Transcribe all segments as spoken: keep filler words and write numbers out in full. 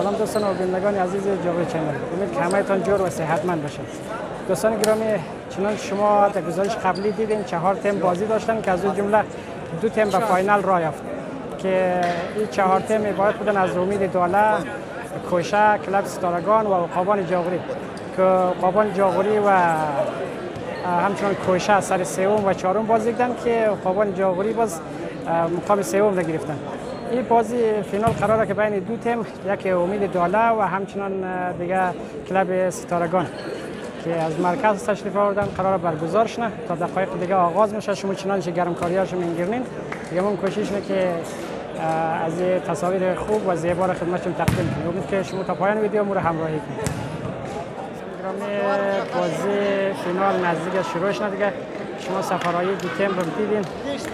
سلام دوستان و بینندگان عزیز جاوید چنل، امید که همه‌تان جور و صحتمند باشید. دوستان گرامی، چنان شما در گزارش قبلی دیدین چهار تیم بازی داشتن که از اون جمله دو تیم به فاینال راه یافت که این چهار تیم عبارت بودن از امید داله، کوشه، کلب ستارگان و عقابان جاغوری که عقابان جاغوری و همچنان کوشه سر سوم و چهارم بازی کردن که عقابان جاغوری باز مقام سوم را گرفتن. این بازی فینال قراره که بین دو تیم، یکی امید داله و همچنان دیگه کلب ستارگان که از مرکز تشریف آوردن قرار برگزار شنه تا دقایق دیگه آغاز میشه. شما چنانچه گرمکاریاشو میگیرین دیگه من کوشش نه که از تصاویر خوب و زیبا را خدمتتون تقدیم کنیم. امید که شما تا پایان ویدیو ما رو همراهی کنید. گرامی، بازی فینال نزدیک شروع شده دیگه. شما سفرهای دو تیم رو دیدین.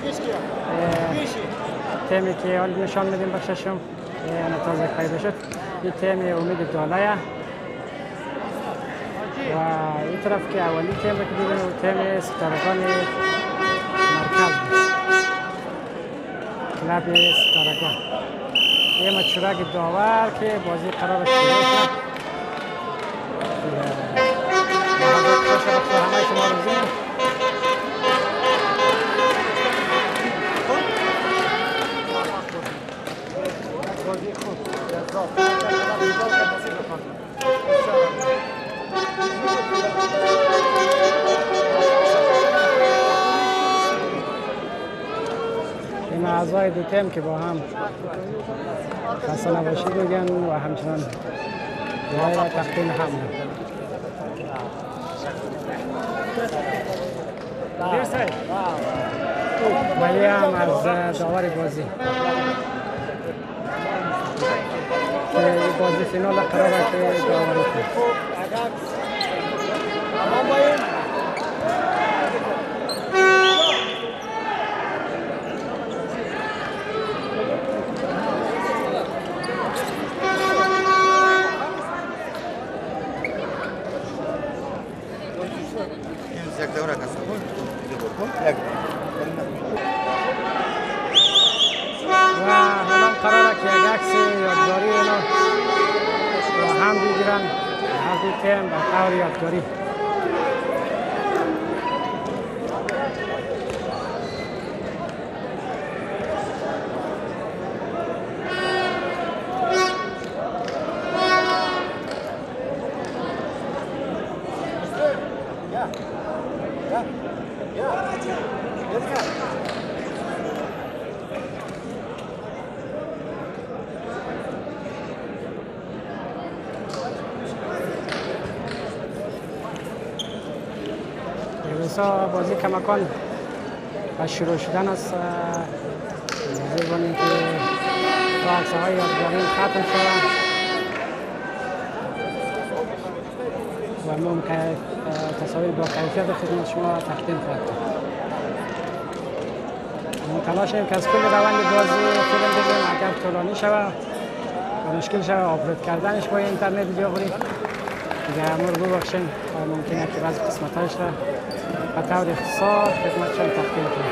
تیمی که حال نشان میدیم بخششم نتازه پیدا شد. این تیم امید داله و این طرف که اولی تیم رو که دیدیم تیم ستارگان مرکز کلب ستارگان. این مچورک داور که بازی قرار شروع شد. همه شما رو زیم این اعضای دو تیم که با هم خسته نباشید میگن و همچنان دعای تقدیم هم ولی هم از داور بازی که بازی فینال قراره که داوری کنه. و حالا قراره که یک عکس یادگاری اینا با هم بگیرن هر دو تیم به طور یادگاری. بازی کماکان و شروع شدن است. منتظر باشیم که تا عکس‌های یادگاری ختم شود و ممکن تصاویر با کیفیت خدمت شما تقدیم خواهد کرد. ما تلاش کنیم که از کل روند بازی فیلم بگیریم اگر طولانی شود و مشکل شود آپلود کردنش با اینترنت جاغوری دیگه امور ببخشین. ممکنه که بعضی قسمت‌هاش را به طور اختصار خدمتشان تقدیم کنیم.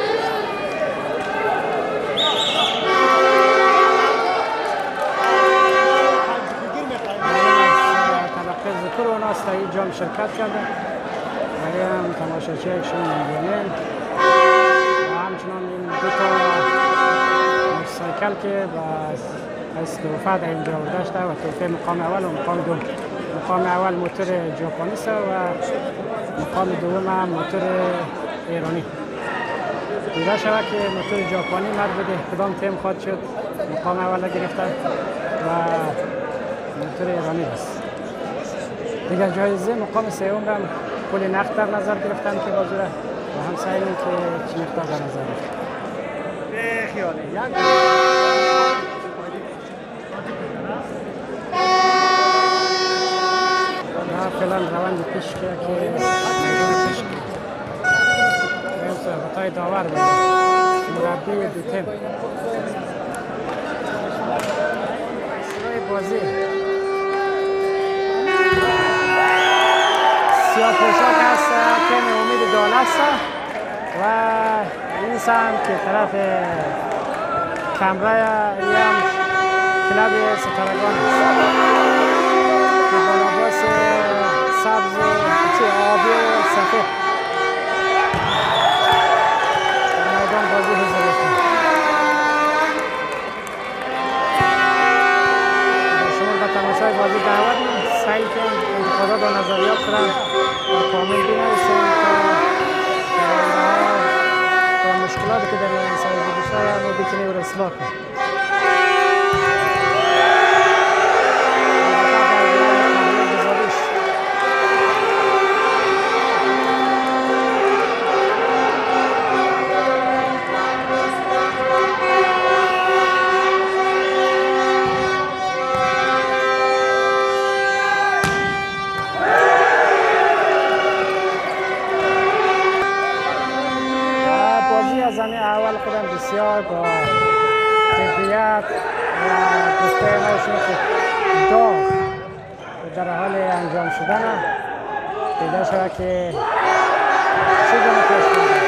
از طبقه ذکر و ناس تا این جام شرکت کرده ولی هم تماشاچی شما می‌بینید و همچنان این دو تا موتورسایکل که از توفه در اینجا داشته و توفه مقام اول و مقام دوم. مقام اول موتور ژاپنی است و مقام دوم هم موتور ایرانی. دیده شود که موتور ژاپنی مربوط به کدام تیم خواهد شد مقام اول گرفته و موتور ایرانی است. دیگر جایزه مقام سوم هم پول نقد در نظر گرفتن که بازی را و هم سعی کنیم که چی مقدار در نظر گرفتن. به خیالی فعلا روند پیش که میدون پیش که این صحبتهای داور بود مربی دو تیم سرای بازی سیاه پوشاک است تیم امید داله است و این سهم که طرف کمره هم کلاب ستارگان که با لباس سبز چه آبی و سفید در میدان بازی حضور داشتند. شما به تماشای بازی دعوت می‌کنم. سعی کنید انتقادات و نظریات را کامل بنویسید تا مشکلاتی که در این سایز بیشتر ما بتونیم رو اصلاح کنیم. اول خودم بسیار با جدیت و گفته ناشون که داغ در حال انجام شدن پیدا شود که چه گونه پیش کنید.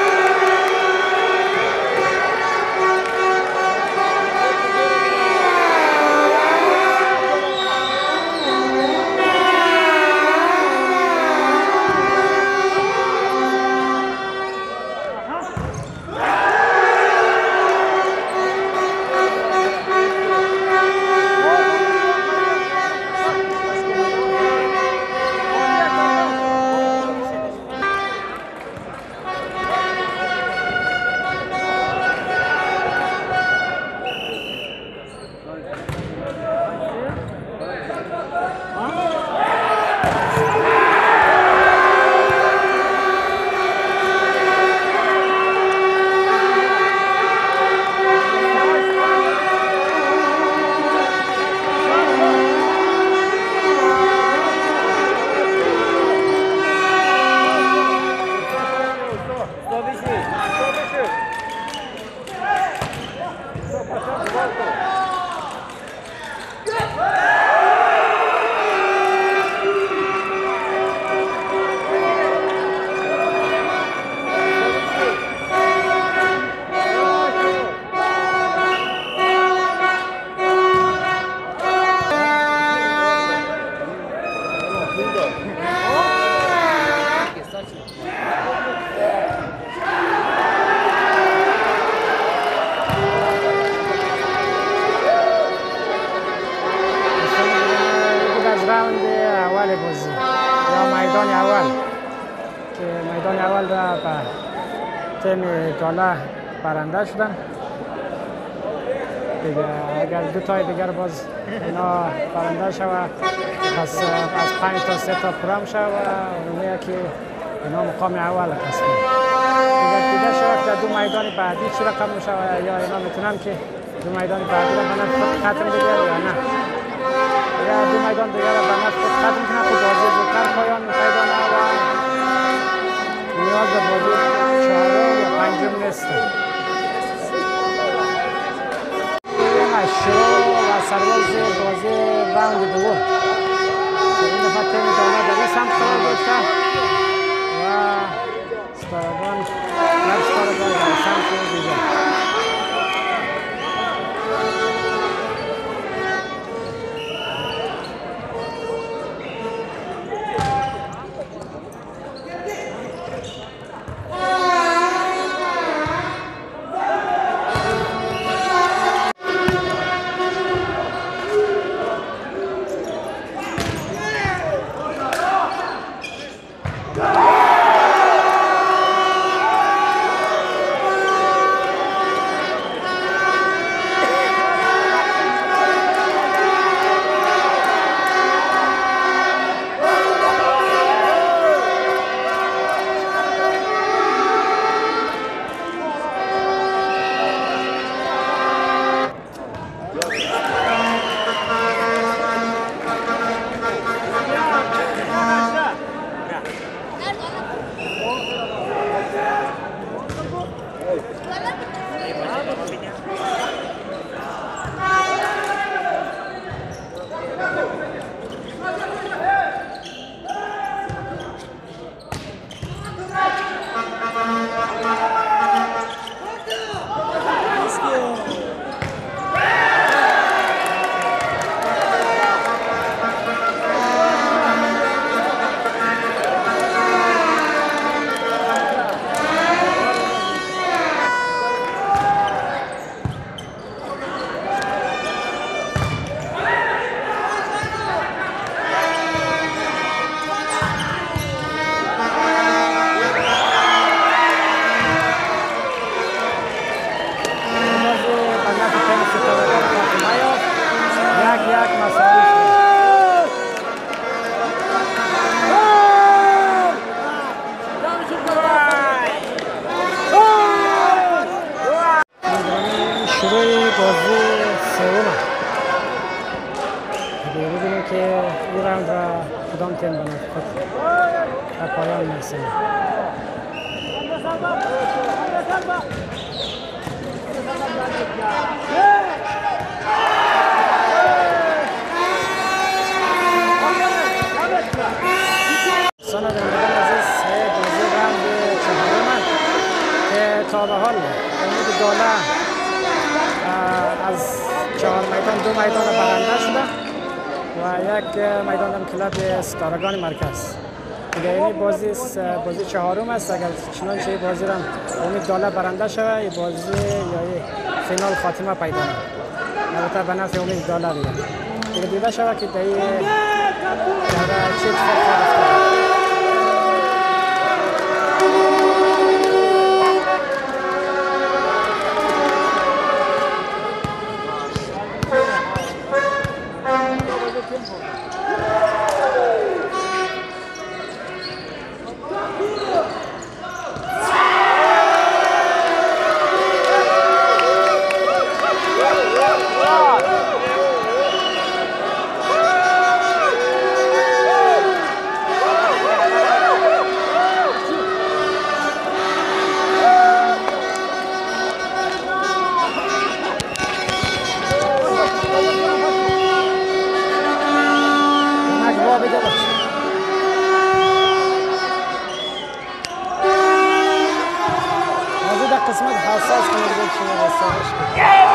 بازی یا میدان اول که میدان اول را به تیم کالا برنده شدن. دیگه اگر دو تای دیگر باز اینا برنده شود پس از پنج تا سه تا پرم شود و اونیه که اینا مقام اول کسب دیگه دیگه شود در دو میدان بعدی چی رقم می شود یا اینا میتونن که دو میدان بعدی را بنفت ختم بگیر یا نه یا دو میدان دیگر را بنفت ختم کنه خود بازی زودتر پایان میدان اول نیاز به بازی چهارم یا پنجم نیست. شروع و سرواز بازی راوند دوم این دفعه تیم دانا در این سمت قرار داشته و ستارگان لب ستارگان در سمت دیگر. ببینیم که این راوند را کدام تیم بنا خود در پایان میرسه. دوستان بینندگان عزیز، بازی راوند چهارم که تا به حال امید داله از چهار میدان دو میدان برنده شده و یک میدان هم کلاب ستارگان مرکز. دیگه این بازی بازی چهارم است. اگر چنانچه این بازی را امید داله برنده شود، این بازی یا فینال خاتمه پیدا کنه. البته به نفع امید داله دیگه. دیگه دیده شود که در این چه اتفاقی افتاده. قسمت حساس کنید که شما رسانش کنید.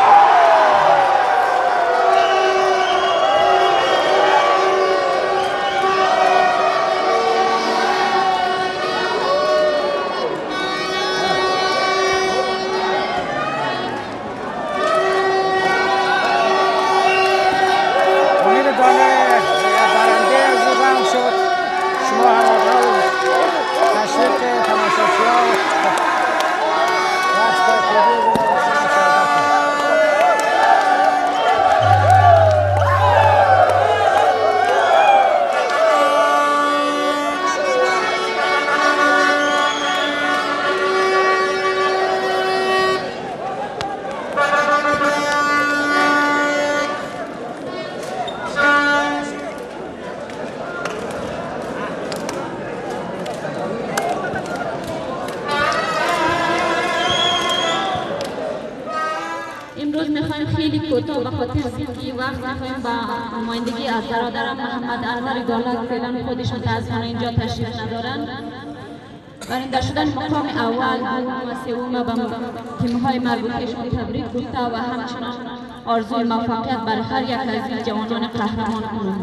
امید داله برنده از این راوند شد. شما هم تشویق تماشاچی‌ها خیلی کوتاه به خاطر اینکه وقت می‌خوایم با نمایندگی از برادرم محمد احمد دولت فعلا خودشون متأسفانه اینجا تشریف ندارن. برنده شدن مقام اول و سوم به تیم‌های مربوطه‌شون تبریک گفته و همچنان آرزوی موفقیت برای هر یک از این جوانان قهرمان کنم.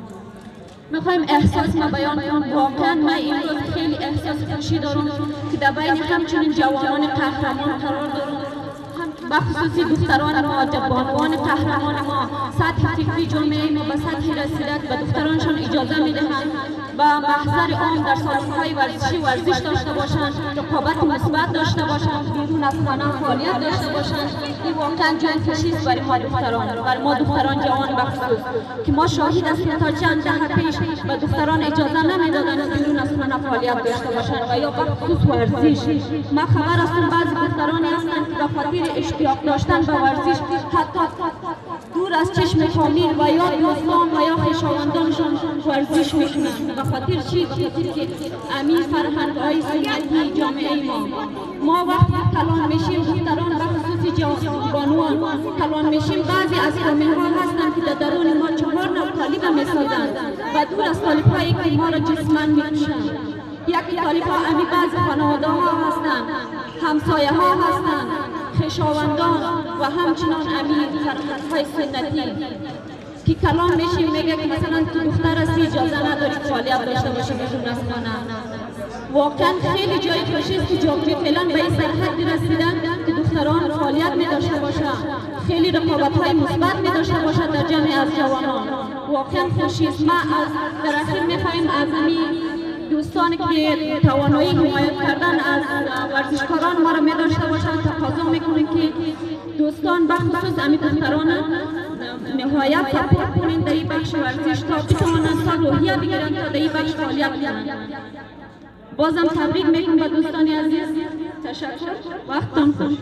می‌خوایم احساس ما بیان کنم. واقعا من امروز خیلی احساس خوشی دارم که در بین همچنین جوانان قهرمان قرار دارم. بخصوصی دختران ما، بانوان قهرمان ما، سطح فکری جامعه ما به سطحی رسیده که به دخترانشان اجازه میدهند و محضر عام در سالن‌های ورزشی ورزش داشته باشند، رقابت مثبت داشته باشند، بیرون از خانه فعالیت داشته باشند. این واقعا جای خوشی است برای ما دختران، برای ما دختران جوان بخصوص که ما شاهد هستیم تا چند دهه پیش به دختران اجازه نمیدادند بیرون از خانه فعالیت داشته باشند و یا بخصوص ورزش. ما خبر هستم بعضی دخترانی هستند که به خاطر اشتیاق داشتن به ورزش حتی دور از چشم فامیل و یا دوستان و یا خویشاوندانشان ورزش میکنند. به خاطر چی؟ به خاطر که امین فرهنگ‌های سنتی جامعه ما ما وقتی کلان میشیم دختران به خصوص جوانان کلان میشیم، بعضی از فامیل‌ها هستند که در درون ما چهار نوع طالب میسازند و دور از طالب‌هایی که ما را جسماً میکشند. یکی طالب‌ها امی بعضی خانواده ها هستند، همسایه ها هستند، خویشاوندان و همچنان امیر فرهنگ‌های سنتی که کلام میشیم میگه که مثلا تو دختر هستی اجازه نداری فعالیت داشته باشی بیرون از خانه. واقعا خیلی جای خوشی است که جامعه فعلا به این سرحد رسیدن که دختران فعالیت می داشته باشند، خیلی رقابت‌های مثبت می داشته باشند در جمع از جوانان. واقعا خوشی است. ما از در اخیر می‌خواهیم از دوستانی که توانایی حمایت کردن از ورزشکاران ما را می داشته باشند تقاضا میکنیم که دوستان بخصوص امی دختران نهایت سپورت کنین در این بخش ورزش تا بتوانند صلاحیت بگیرند تا در این بخش فعالیت کنند. بازم تبریک میکنم به دوستان عزیز. تشکر. وقتتان خوش.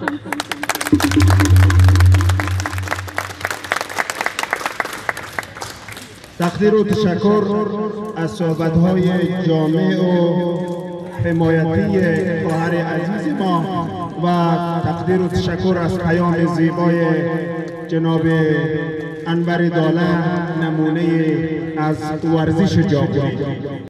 تقدیر و تشکر از صحبت‌های جامع و حمایتی خواهر عزیز ما و تقدیر و تشکر از پیام زیبای جناب انور داله نمونه از ورزش جاپانی.